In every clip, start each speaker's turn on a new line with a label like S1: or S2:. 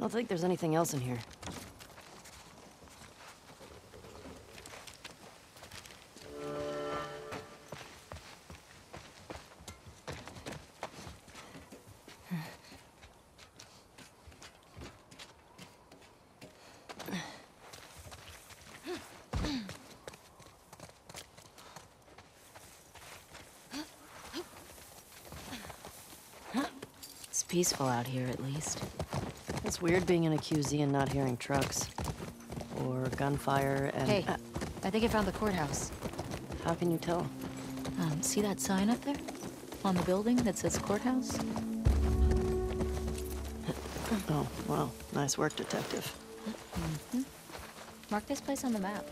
S1: don't think there's anything else in here.
S2: It's peaceful out here, at least.
S1: It's weird being in a QZ and not hearing trucks. Or gunfire and...
S2: Hey, I think I found the courthouse.
S1: How can you tell?
S2: See that sign up there? On the building that says courthouse?
S1: Oh, well, nice work, detective.
S2: Mark this place on the map.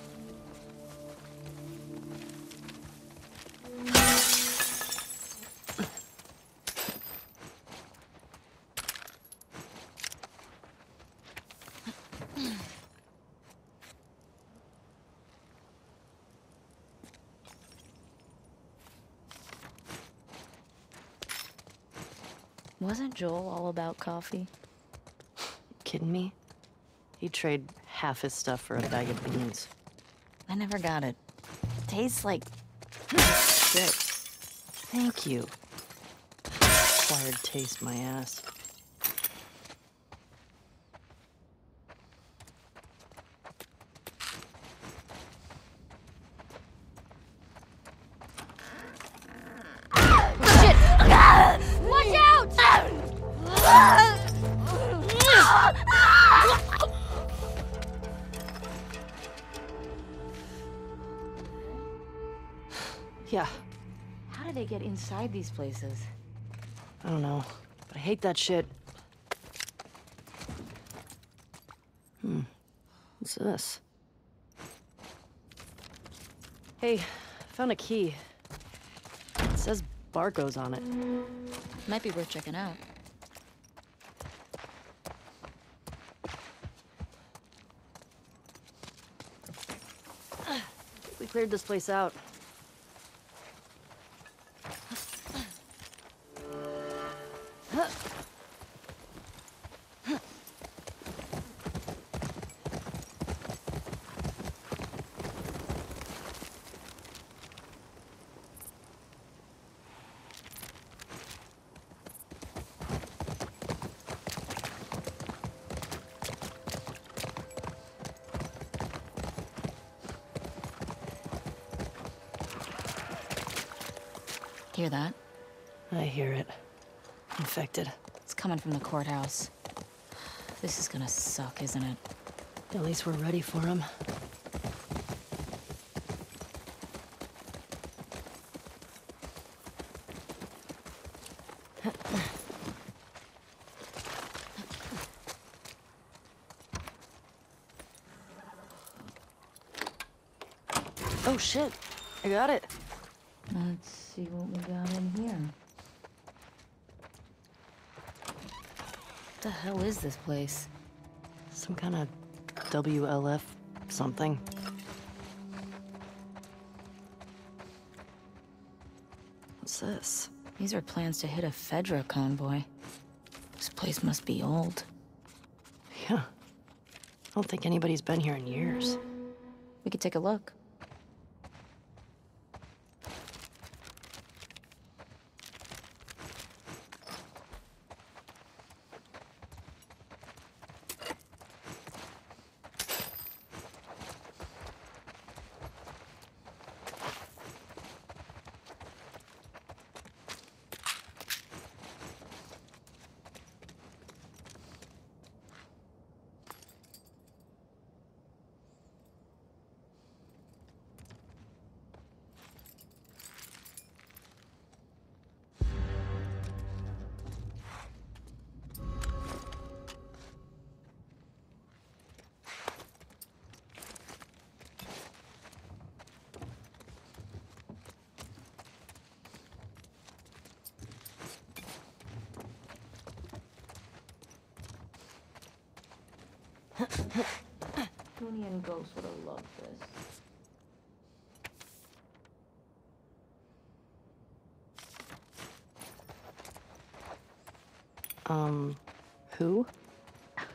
S2: Wasn't Joel all about coffee?
S1: Kidding me? He'd trade half his stuff for a bag of beans.
S2: I never got it. Tastes like shit.
S1: Thank you. Acquired taste, my ass.
S2: Watch out!
S1: Yeah,
S2: How do they get inside these places?
S1: I don't know, but I hate that shit. What's this? Hey, found a key. It says Barco's on it.
S2: Might be worth checking out.
S1: We cleared this place out.
S2: Hear that?
S1: I hear it. Infected.
S2: It's coming from the courthouse. This is gonna suck, isn't it?
S1: At least we're ready for him. Oh shit! I got it.
S2: Let's see what we got in here. What the hell is this place?
S1: Some kind of WLF something. What's this?
S2: These are plans to hit a Fedra convoy. This place must be old.
S1: Yeah. I don't think anybody's been here in years.
S2: We could take a look. Tony and Ghost would have loved this.
S1: Who?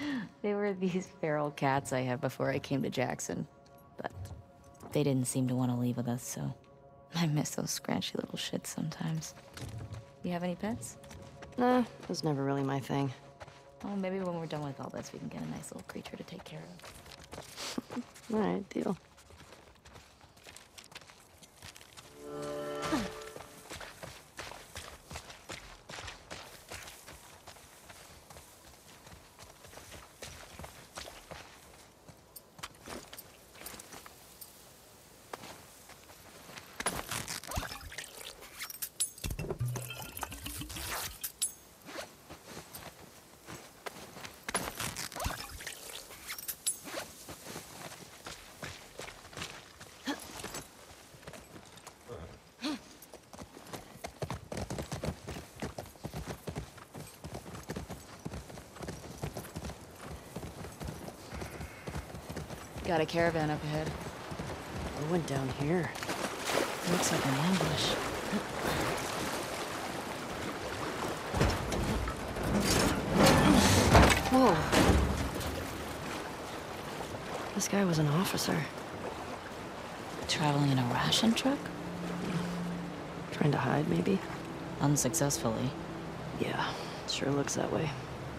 S2: They were these feral cats I had before I came to Jackson. But they didn't seem to want to leave with us, so I miss those scratchy little shits sometimes. You have any pets?
S1: Nah, it was never really my thing.
S2: Oh, maybe when we're done with all this, we can get a nice little creature to take care of.
S1: Alright, deal.
S2: Got a caravan up ahead.
S1: What went down here?
S2: Looks like an ambush.
S1: Whoa. This guy was an officer.
S2: Traveling in a ration truck?
S1: Trying to hide, maybe?
S2: Unsuccessfully.
S1: Yeah, sure looks that way.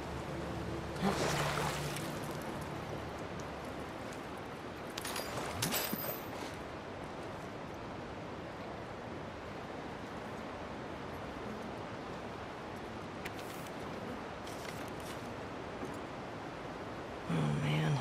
S1: Oh, man.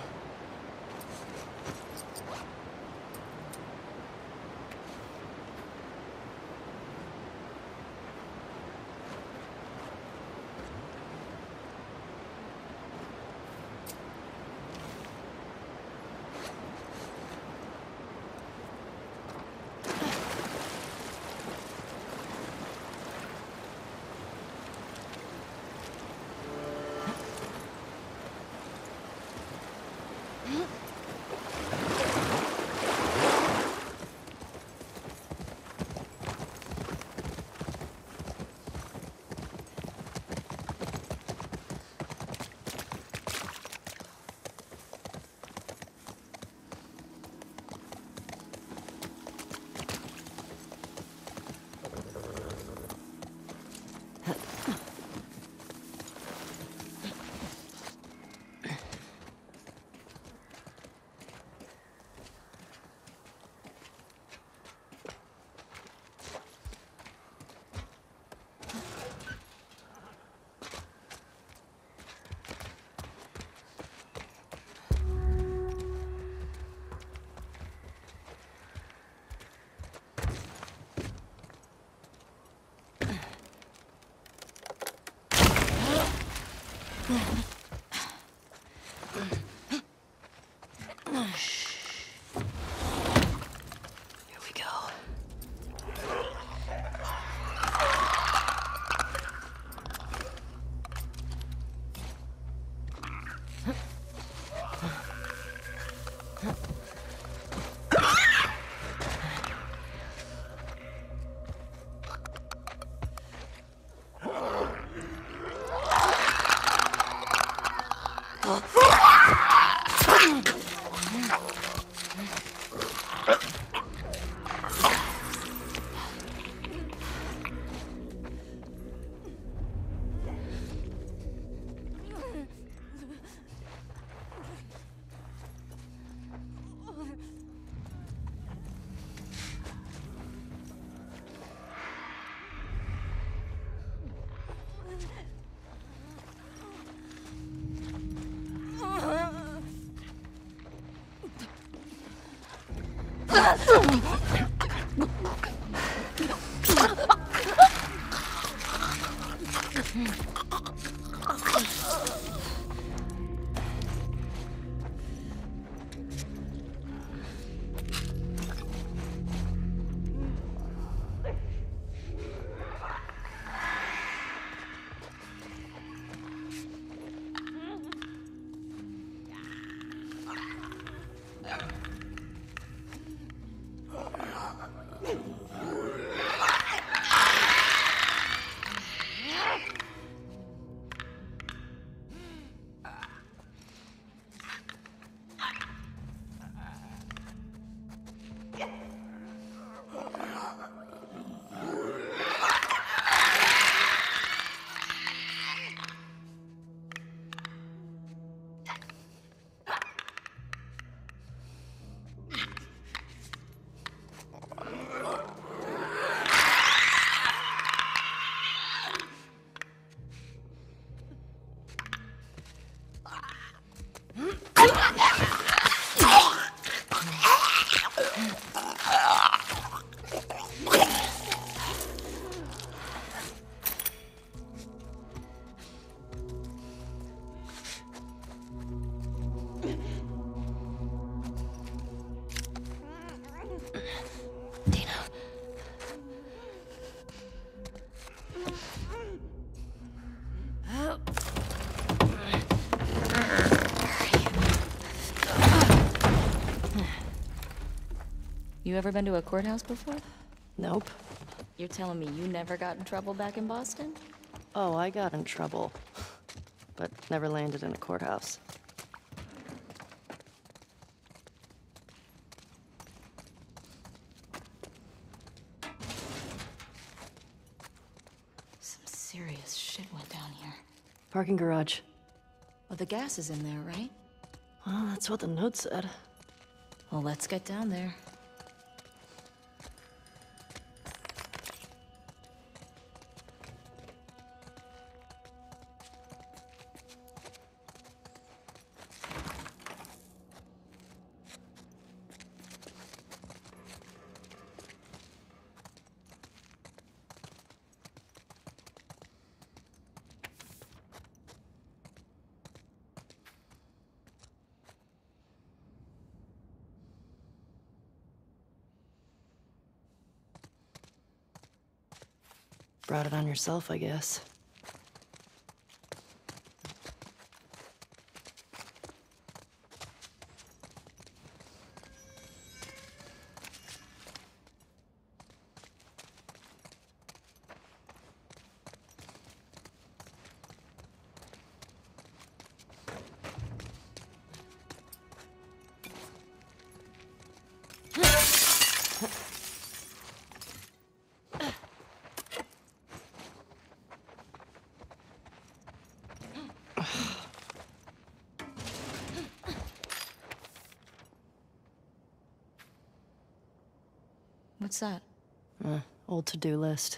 S1: Here we go.
S2: You ever been to a courthouse before?
S1: Nope.
S2: You're telling me you never got in trouble back in Boston?
S1: Oh, I got in trouble. But never landed in a courthouse.
S2: Some serious shit went down here.
S1: Parking garage.
S2: Well, the gas is in there, right?
S1: Well, that's what the note said.
S2: Well, let's get down there.
S1: Brought it on yourself, I guess.
S2: What's that?
S1: Old to-do list.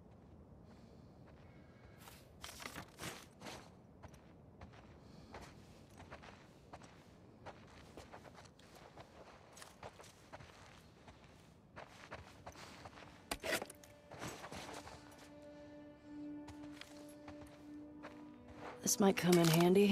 S1: This might come in handy.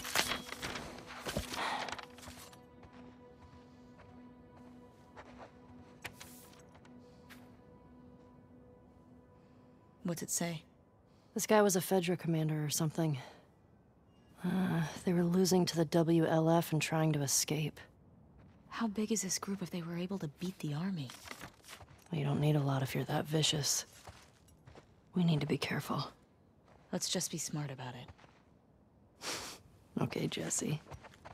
S2: What's it say?
S1: This guy was a Fedra commander or something. They were losing to the WLF and trying to escape.
S2: How big is this group if they were able to beat the army?
S1: Well, you don't need a lot if you're that vicious. We need to be careful.
S2: Let's just be smart about it.
S1: Okay, Jesse.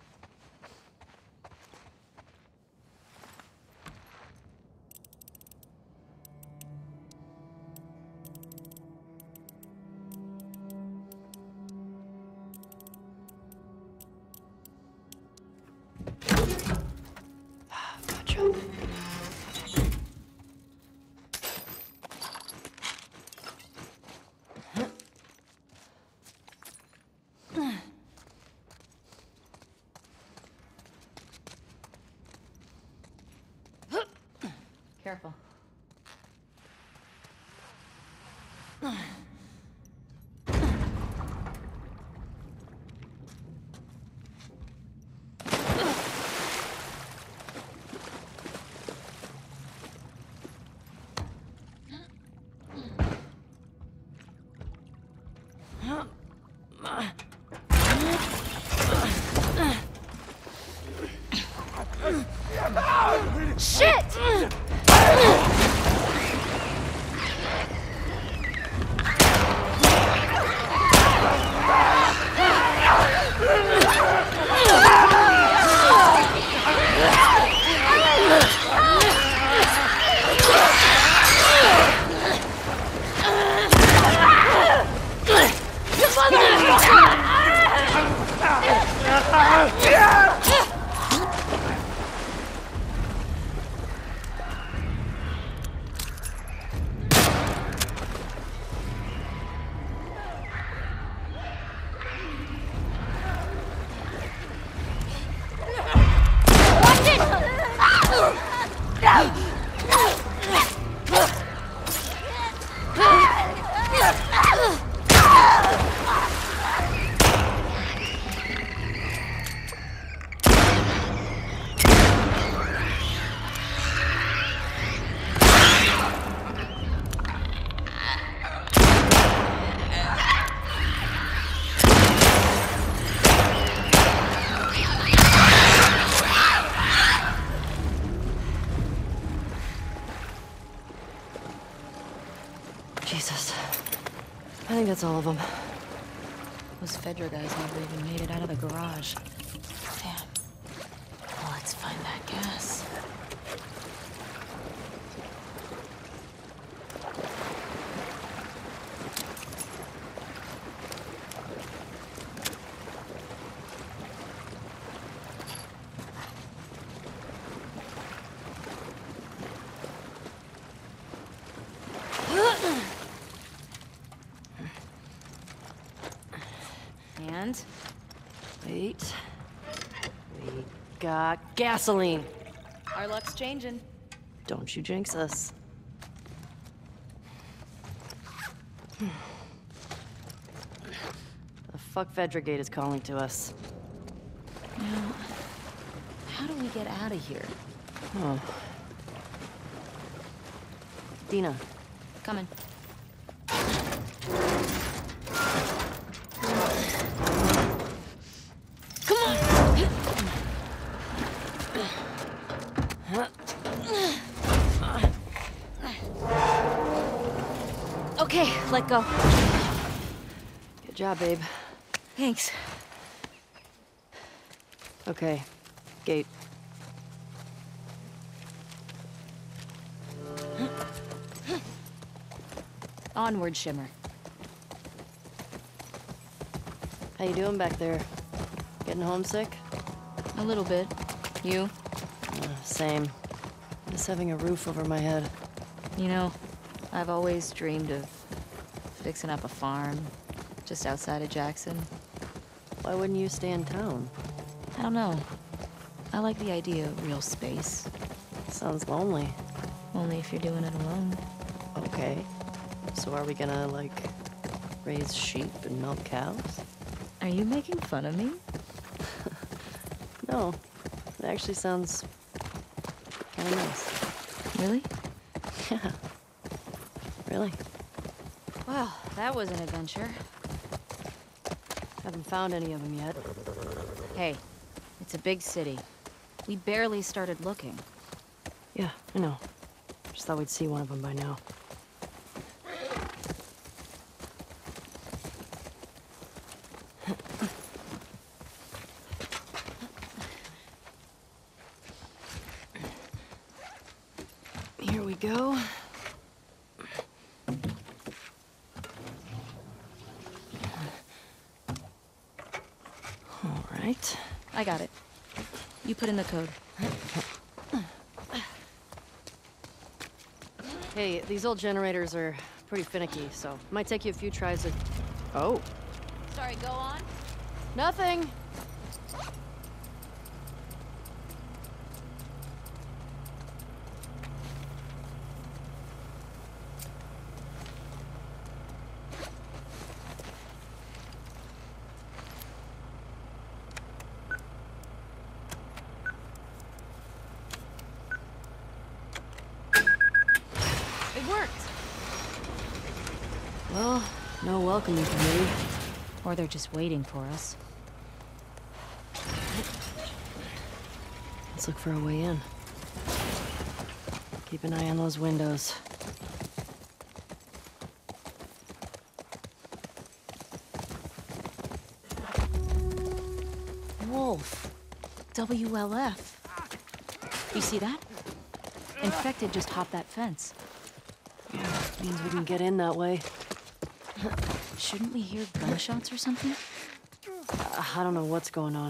S1: Gotcha.
S2: Careful.
S3: Shit!
S1: I think that's all of them.
S2: Those Fedra guys never even made it out of the garage. Damn. Well, let's find that gas. And?
S1: Wait. We got gasoline.
S2: Our luck's changing.
S1: Don't you jinx us. The fuck Fedra Gate is calling to us.
S2: Now, how do we get out of here?
S1: Oh. Dina.
S2: Coming.
S1: Come on!
S2: Okay, let go.
S1: Good job, babe.
S2: Thanks.
S1: Okay. Gate.
S2: Onward, Shimmer.
S1: How you doing back there? Getting homesick?
S2: A little bit. You?
S1: Same. Just having a roof over my head.
S2: You know, I've always dreamed of fixing up a farm just outside of Jackson.
S1: Why wouldn't you stay in town?
S2: I don't know. I like the idea of real space.
S1: Sounds lonely.
S2: Only if you're doing it alone.
S1: Okay. So are we gonna, like, raise sheep and milk cows?
S2: Are you making fun of me?
S1: No. It actually sounds kinda nice.
S2: Really?
S1: Yeah. Really.
S2: Well, that was an adventure.
S1: Haven't found any of them yet.
S2: Hey, it's a big city. We barely started looking.
S1: Yeah, I know. Just thought we'd see one of them by now. Here we go. All right.
S2: I got it. You put in the code.
S1: Hey, these old generators are pretty finicky, so it might take you a few tries to... Oh.
S2: Sorry, go on.
S1: Nothing!
S2: It worked.
S1: Well, no welcoming committee.
S2: Or they're just waiting for us.
S1: Let's look for a way in. Keep an eye on those windows.
S2: Wolf. WLF. You see that? Infected just hopped that fence.
S1: Yeah, means we can get in that way.
S2: Shouldn't we hear gunshots or something?
S1: I don't know what's going on.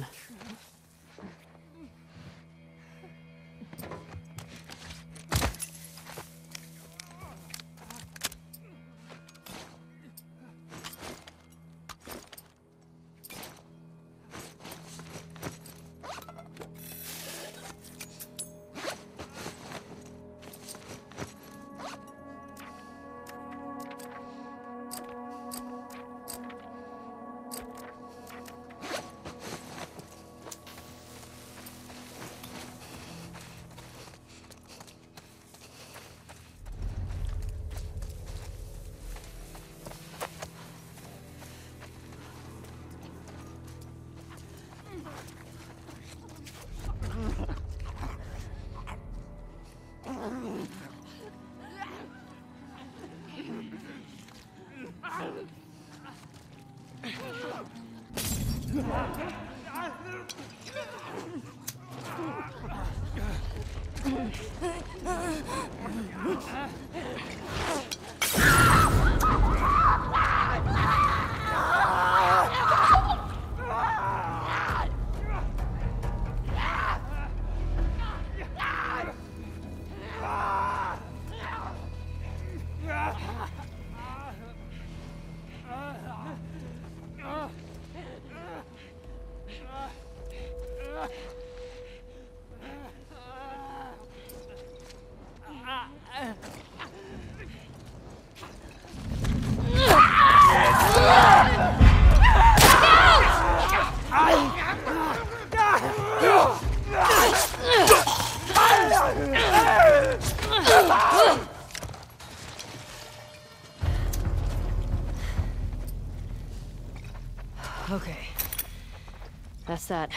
S1: Okay. That's that.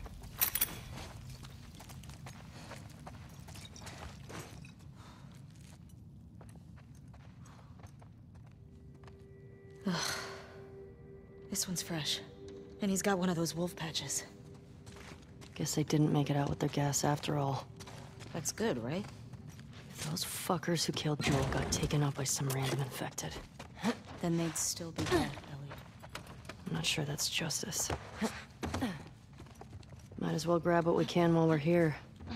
S2: This one's fresh. And he's got one of those wolf patches.
S1: Guess they didn't make it out with their gas after all.
S2: That's good, right?
S1: If those fuckers who killed Joel got taken out by some random infected,
S2: Then they'd still be dead, Ellie.
S1: I'm not sure that's justice. Might as well grab what we can while we're here.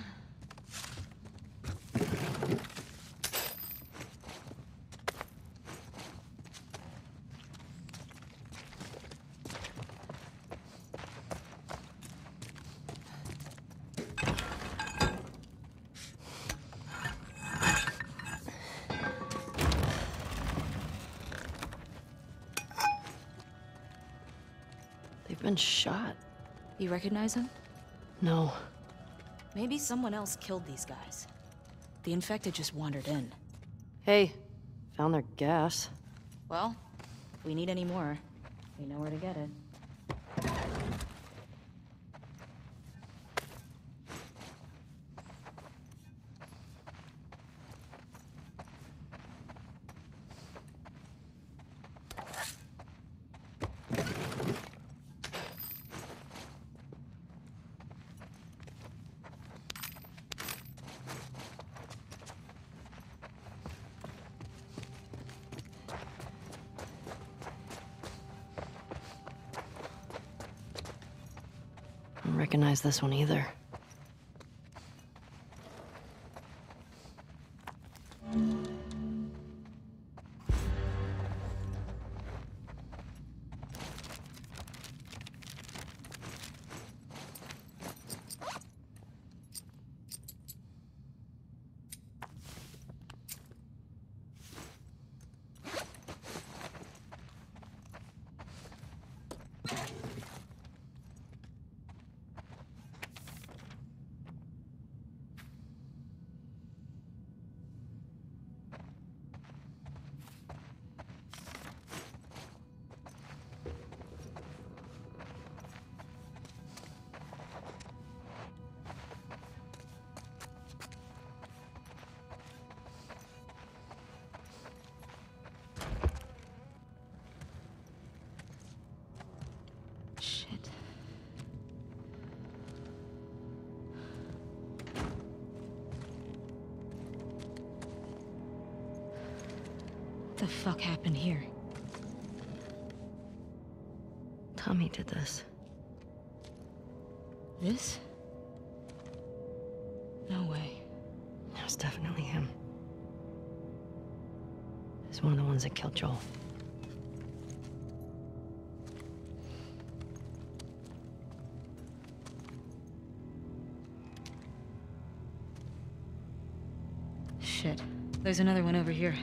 S1: They've been shot.
S2: You recognize him?
S1: No.
S2: Maybe someone else killed these guys. The infected just wandered in.
S1: Hey, found their gas.
S2: Well, if we need any more, we know where to get it.
S1: I don't recognize this one either.
S2: Shit. What the fuck happened here?
S1: Tommy did this.
S2: This? No way.
S1: It was definitely him. He's one of the ones that killed Joel.
S2: Shit. There's another one over here.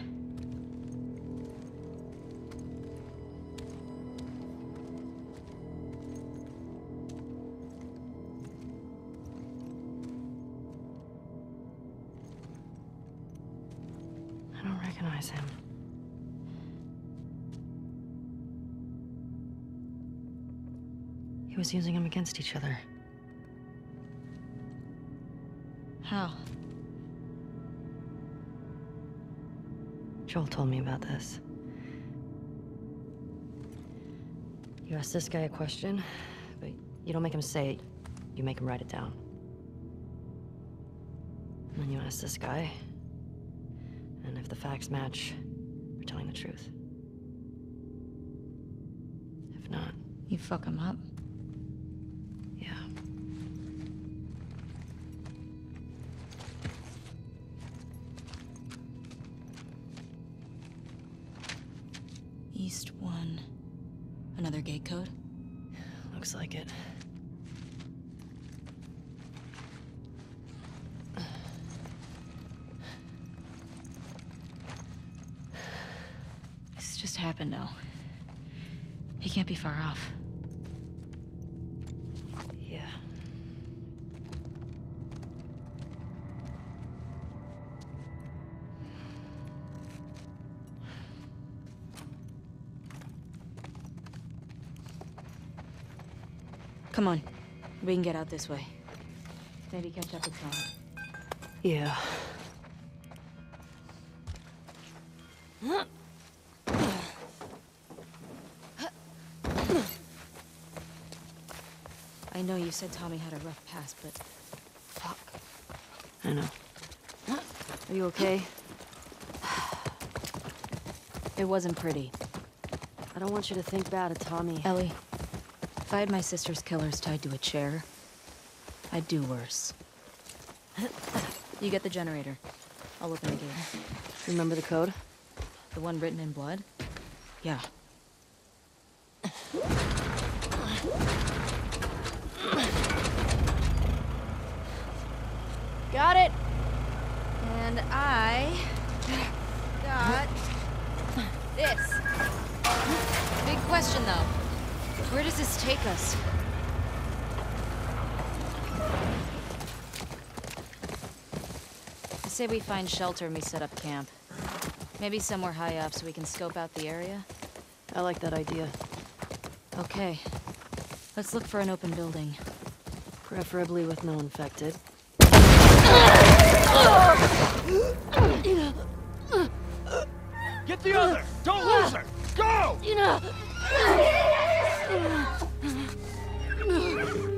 S1: I don't recognize him. He was using them against each other.
S2: How?
S1: Joel told me about this. You ask this guy a question, but you don't make him say it. You make him write it down. And then you ask this guy, and if the facts match, you're telling the truth. If not,
S2: You fuck him up.
S1: yeah.
S2: East 1. Another gate code?
S1: Looks like it.
S2: This just happened now. He can't be far off.
S1: Yeah.
S2: Come on. We can get out this way. Maybe catch up with Tom.
S1: Yeah.
S2: I know you said Tommy had a rough past, but... fuck.
S1: I know.
S2: Are you okay? It wasn't pretty.
S1: I don't want you to think bad of Tommy.
S2: Ellie, if I had my sister's killers tied to a chair, I'd do worse. You get the generator. I'll open the gate.
S1: Remember the code?
S2: The one written in blood? Yeah. Got it! And I... got... this. Big question, though. Where does this take us? I say we find shelter and we set up camp. Maybe somewhere high up so we can scope out the area.
S1: I like that idea.
S2: Okay. Let's look for an open building.
S1: Preferably with no infected.
S3: Get the other! Don't lose her! Go!